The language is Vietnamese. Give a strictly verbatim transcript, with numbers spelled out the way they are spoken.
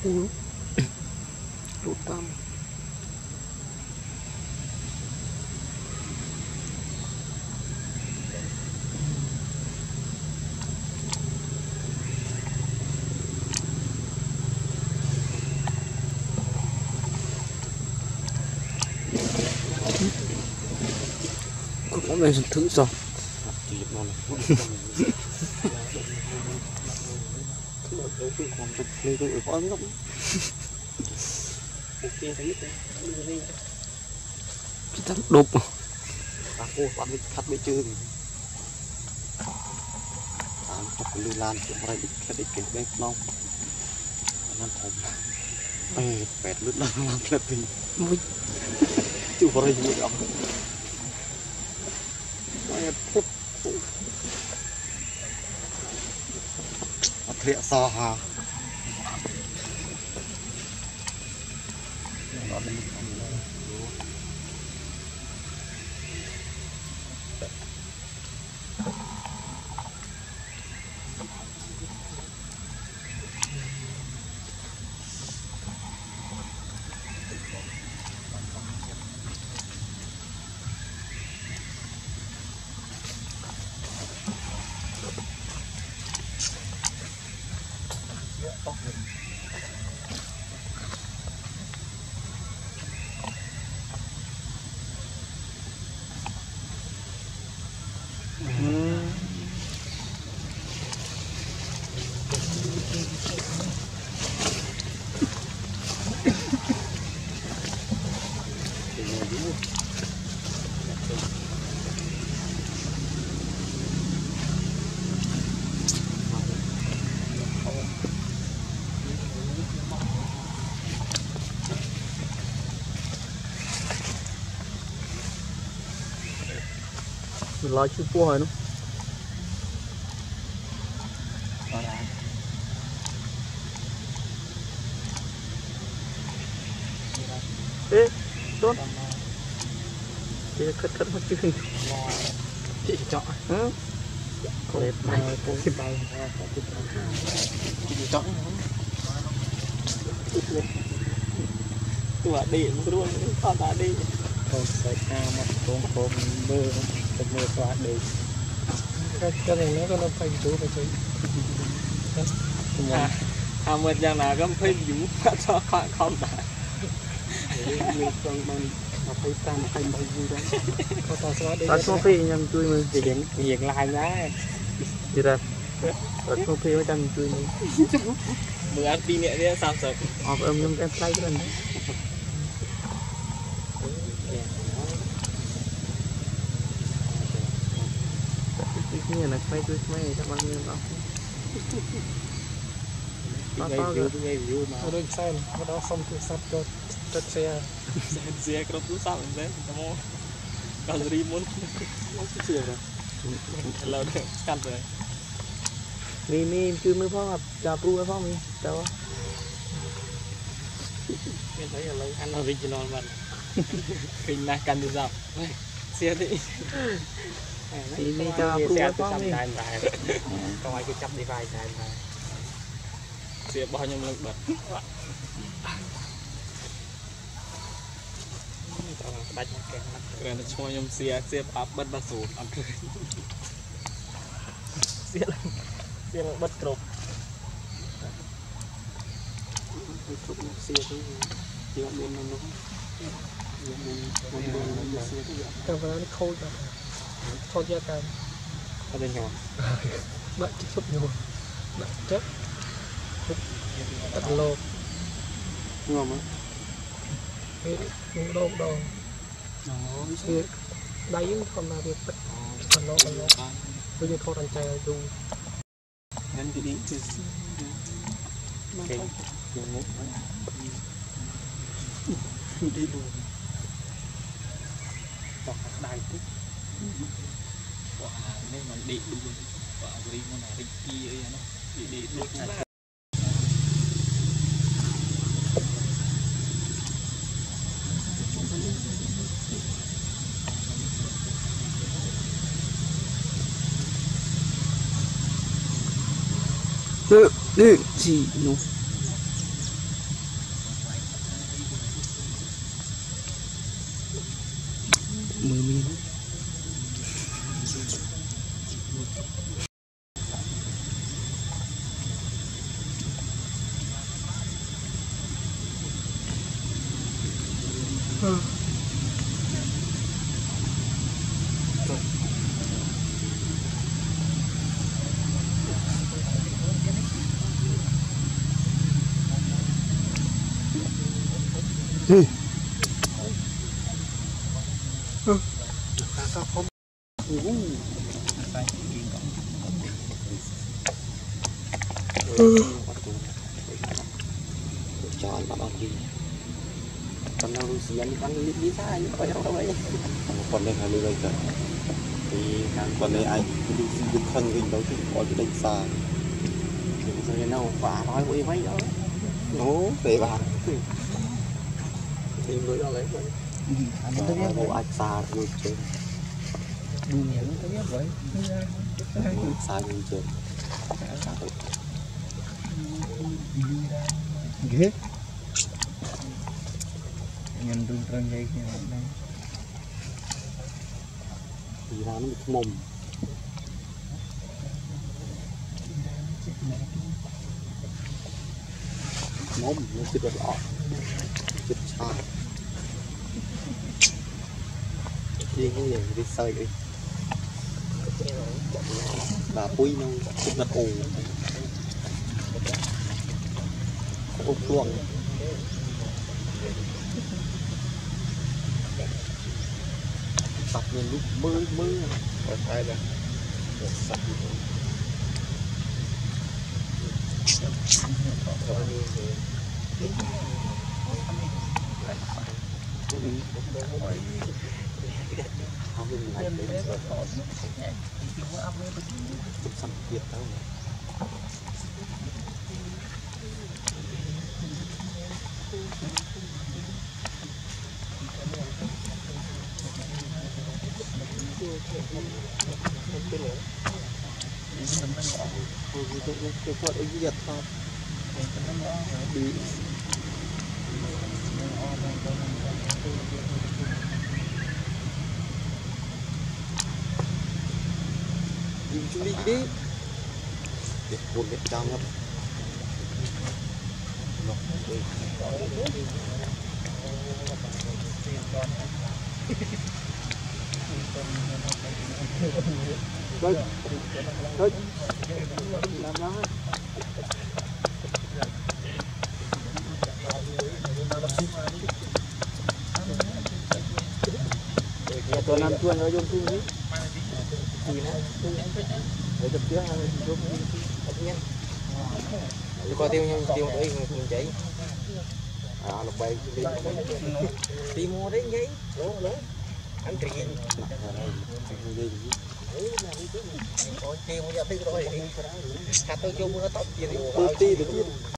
Ui, rút tâm. Cũng có mình thử rồi. Kita đục aku pamit khát mấy chưa thì tạm chụp cái lưu lan chụp ra ít cái ít cái bên nông lan thùng ê bẹt lướt lan lan lướt thì mũi chụp ra gì đó ê phút thiệt sao hả lo chưa qua rồi nó ê tốt thì cất cất một chút hình chị chọn hả đẹp bay cái bay chị chọn tôi đi luôn con ta đi thôi phải cao mà con con mưa con mưa qua đi cái cái này nó có nó phải chú phải chú à à một dạng là có phải chú cho con con ta mình còn bằng là phải tam phải bao nhiêu đó có ta xóa đi ta xóa phi nhầm chui mình thì hiện hiện lại nhá gì ra ta xóa phi mới chăm chui mình bữa ăn pin nhẹ đi sao sợ học âm nhung em play cái nàyนี่นะไม่ด้วยไม่ทำอะไรเราต่อต่อกันเราด้วยเส้นเราต้องส่งตัวสัตว์ตัวตัวเสียเสียกระตุ้นสัตว์เลยทำโม่การรีมุนเสียเลยเราเด็กกันเลยมีมีคือมือพ่อกับจ่าปูกับพ่อมีแต่ว่าไม่ใช่อะไรอันออริจินอลมันกินนะกันดีสับเสียดิthì mi cho cô có mi còn ai cứ chấp đi vai này này xếp bao nhiêu lực bật đánh cái nó cho nhom xia xếp áp bật bật sụt ăn cười xếp xếp bật trục trục xia cái gì bên nó nó nó khôi rồi thôi ra cam ở đây nhỏ bạn chích sụp nhiều bạn chết tận lô ngon á cái đô đô cái đáy không là việc tận tận lô tận lô bây giờ thôi đàn trai du ngắn cái đi thì cái dùng mút đi luôn đọc đài tích quả nên mà đi đi quả đi mà này đi kia nó đi đi được này đi gì nó mười miếng ừ. Ừ. Ừ. Sao không? Ừ. Ừ. Chọn bạn đi. Còn đâu xí anh ăn đi đi xa như vậy đâu vậy? Còn đây là lưu đây rồi. Thì còn đây ai đi được khăn mình đâu thì có cái đánh xa. Thì sao cái nào quả nói với mấy đó. Ố, để bạn. Thì người đó lấy vậy. Anh tôi biết bộ ạch xa rồi trên. Đùm những tôi biết vậy. Xa rồi trên. Ghê. Nhân đun trơn dây kia đây. Thì ra nó bị mồm. Mồm nó chết vật lọ. Chết xa. Đi cái gì đi sơi đi. Và bùi nó chết vật ồ. Ốc luôn. Tập nên lúc mơ mơ ở tay ra sạch không mình lại đến rồi cũng sẵn tiệt đâu cái con ấy Việt không đi đi chung đi đi để buồn để trang lắm Thôi, thôi, làm đó. Nhà tuần ăn tuần ở trong khu gì? Gì nữa? Ở trong trước hay trong khu nhân? Coi tiêu nhau tiêu tới mình chạy. À, lục bay đi. Đi mua đấy vậy? Ăn tiền. Ôi, tiêu bây giờ tiêu rồi. Hạt tôi chung nó tóc gì đi.